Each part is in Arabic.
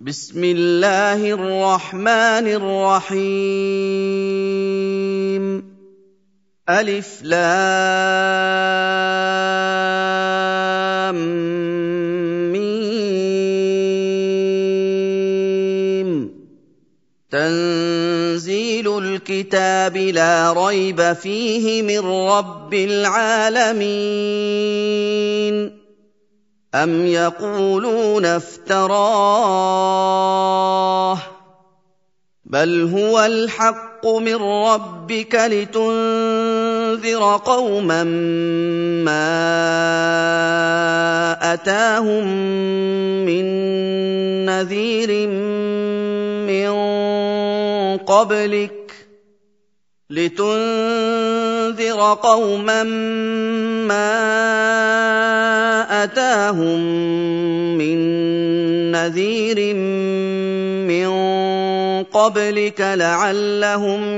بسم الله الرحمن الرحيم ألف لام ميم تنزيل الكتاب لا ريب فيه من رب العالمين أم يقولون افتراه بل هو الحق من ربك لتنذر قوما ما أتاهم من نذير من قبلك لتنذر قوما ما أتاهم من نذير من قبلك لعلهم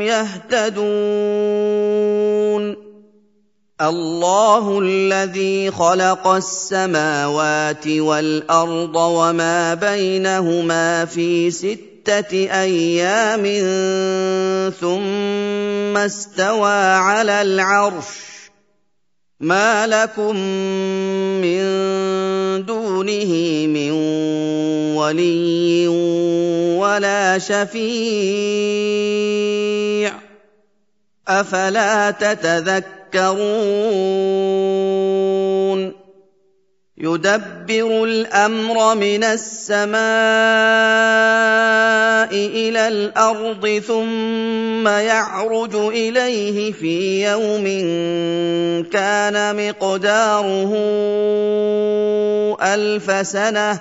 يهتدون الله الذي خلق السماوات والأرض وما بينهما في 6 أيام ثم استوى على العرش ما لكم من دونه من ولي ولا شفيع أفلا تتذكرون يدبر الأمر من السماء إلى الأرض ثم يعرج إليه في يوم كان مقداره 1000 سنة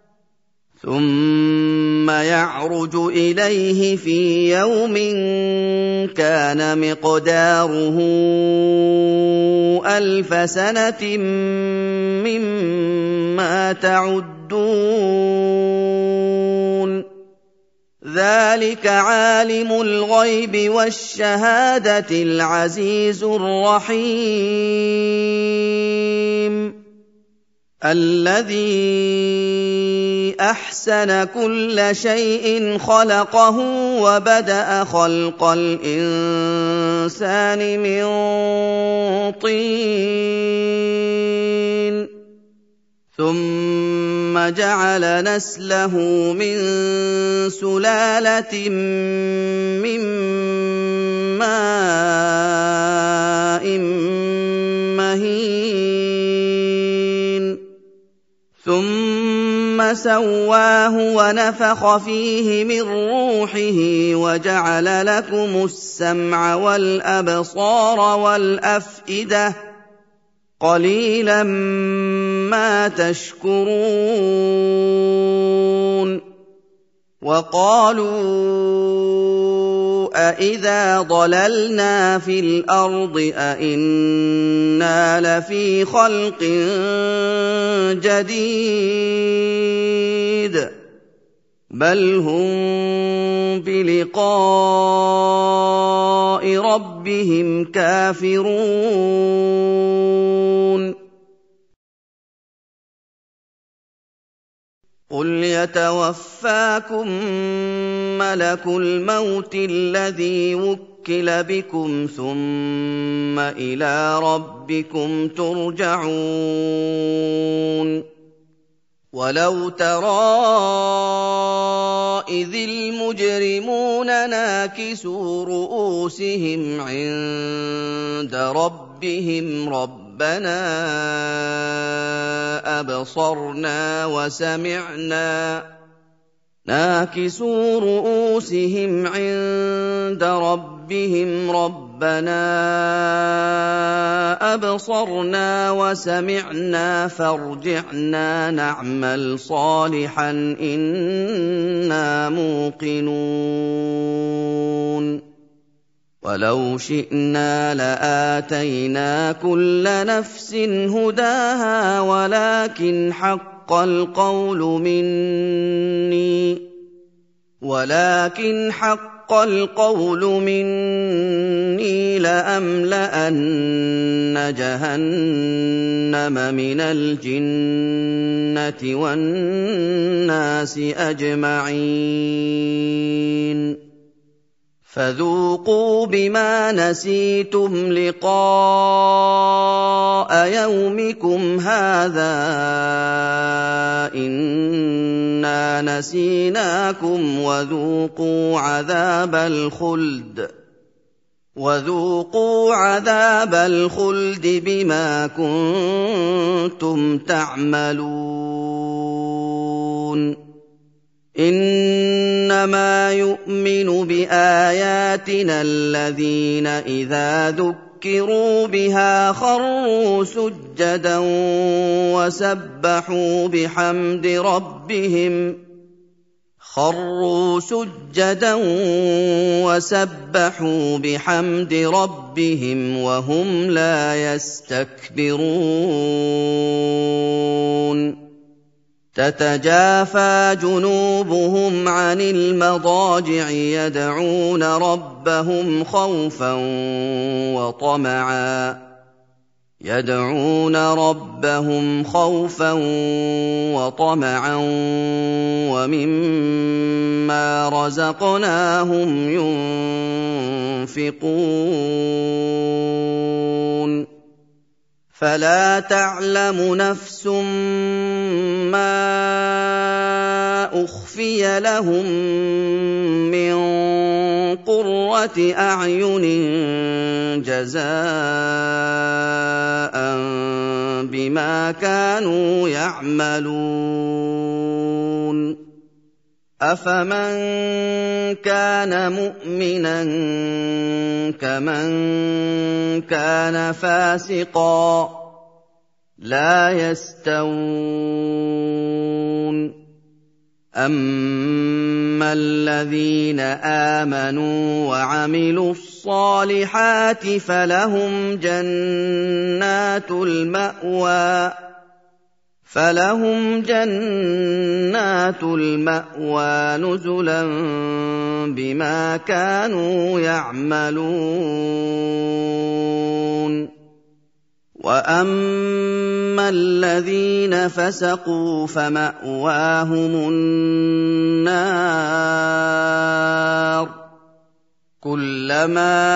ثم يعرج إليه في يوم كان مقداره 1000 سنة مما تعدون ذلك عالم الغيب والشهادة العزيز الرحيم الذي أحسن كل شيء خلقه وبدأ خلق الإنسان من طين ثم جعل نسله من سلالة من ماء مهين ثم سواه ونفخ فيه من روحه وجعل لكم السمع والأبصار والأفئدة قليلا ما تشكرون وقالوا أإذا ضللنا في الأرض أإنا لفي خلق جديد بل هم بلقاء ربهم كافرون قل يتوفاكم ملك الموت الذي وكل بكم ثم إلى ربكم ترجعون ولو ترى إذ المجرمون ناكسوا رؤوسهم عند ربهم ربنا أبصرنا وسمعنا ناكسوا رؤوسهم عند ربهم ربنا أبصرنا وسمعنا فارجعنا نعمل صالحا إنا موقنون ولو شئنا لآتينا كل نفس هداها ولكن حق القول حق القول مني لأملأن جهنم من الجنة والناس أجمعين فذوقوا بما نسيتم لقاء يومكم هذا إنا نسيناكم وذوقوا عذاب الخلد بما كنتم تعملون إنما يؤمن بآياتنا الذين إذا ذكروا بها خروا سجدا وسبحوا بحمد ربهم وهم لا يستكبرون تتجافى جنوبهم عن المضاجع يدعون ربهم خوفا وطمعا ومما رزقناهم ينفقون فلا تعلم نفس ما أخفي لهم من قرة أعين جزاء بما كانوا يعملون أفمن كان مؤمنا كمن كان فاسقا لا يستوون أما الذين آمنوا وعملوا الصالحات فلهم جنات المأوى نزلا بما كانوا يعملون وأما الذين فسقوا فمأواهم النار كلما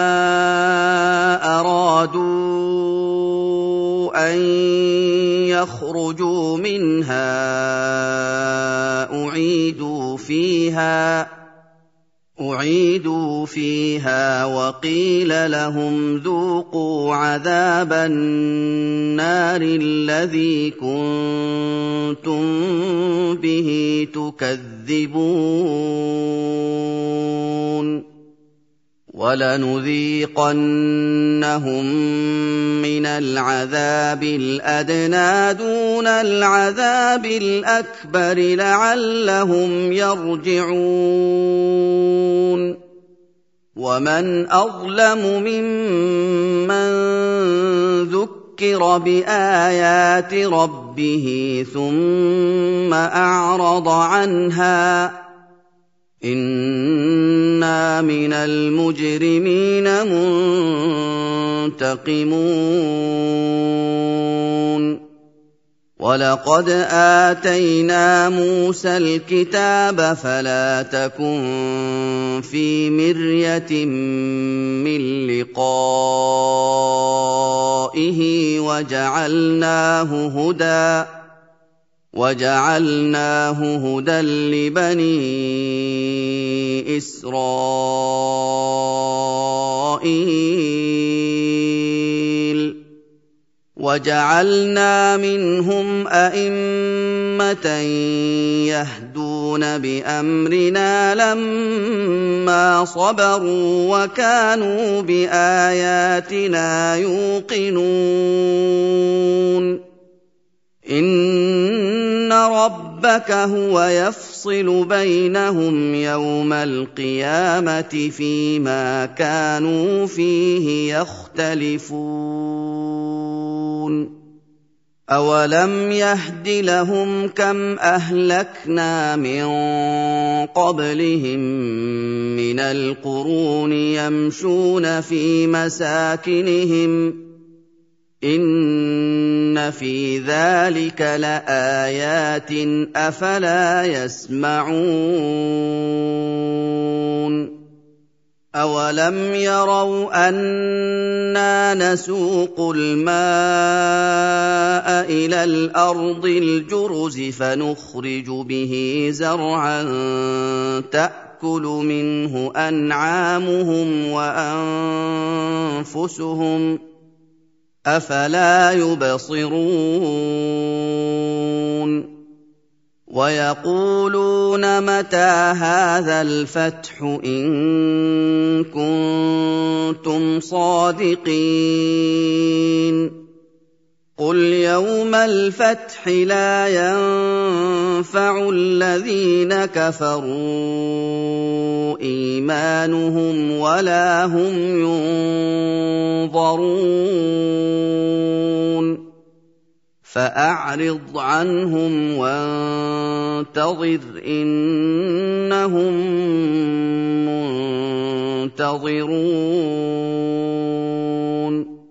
أرادوا أن يخرجوا منها أعيدوا فيها وقيل لهم ذوقوا عذاب النار الذي كنتم به تكذبون وَلَنُذِيقَنَّهُم مِّنَ الْعَذَابِ الْأَدْنَىٰ دُونَ الْعَذَابِ الْأَكْبَرِ لَعَلَّهُمْ يَرْجِعُونَ وَمَنْ أَظْلَمُ مِمَّن ذُكِّرَ بِآيَاتِ رَبِّهِ ثُمَّ أَعْرَضَ عَنْهَا ۚ إِنَّا مِنَ الْمُجْرِمِينَ مُنتَقِمُونَ وَلَقَدْ آتَيْنَا مُوسَى الْكِتَابَ فَلَا تَكُن فِي مِرْيَةٍ مِّن لِّقَائِهِ وَجَعَلْنَاهُ هُدًى لِّبَنِي إِسْرَائِيلَ وَجَعَلْنَا مِنْهُمْ أَئِمَّةً يَهْدُونَ بِأَمْرِنَا لَمَّا صَبَرُوا وَكَانُوا بِآيَاتِنَا يُوقِنُونَ إِنَّ رَبَّكَ هُوَ يَفْصِلُ بَيْنَهُمْ يَوْمَ الْقِيَامَةِ فِيمَا كَانُوا فِيهِ يَخْتَلِفُونَ أَوَلَمْ يَهْدِ لَهُمْ كَمْ أَهْلَكْنَا مِن قَبْلِهِم مِّنَ الْقُرُونِ يَمْشُونَ فِي مَسَاكِنِهِمْ ۗ إِنَّ فِي ذَٰلِكَ لَآيَاتٍ ۖ أَفَلَا يَسْمَعُونَ أَوَلَمْ يَرَوْا أَنَّا نَسُوقُ الْمَاءَ إِلَى الْأَرْضِ الْجُرُزِ فَنُخْرِجُ بِهِ زَرْعًا تَأْكُلُ مِنْهُ أَنْعَامُهُمْ وَأَنفُسُهُمْ ۖ أَفَلَا يُبْصِرُونَ وَيَقُولُونَ مَتَىٰ هَٰذَا الْفَتْحُ إِن كُنتُمْ صَادِقِينَ قُلْ يَوْمَ الْفَتْحِ لَا يَنفَعُ الَّذِينَ كَفَرُوا إِيمَانُهُمْ وَلَا هُمْ يُنظَرُونَ فَأَعْرِضْ عَنْهُمْ وَانتَظِرْ إِنَّهُم مُّنتَظِرُونَ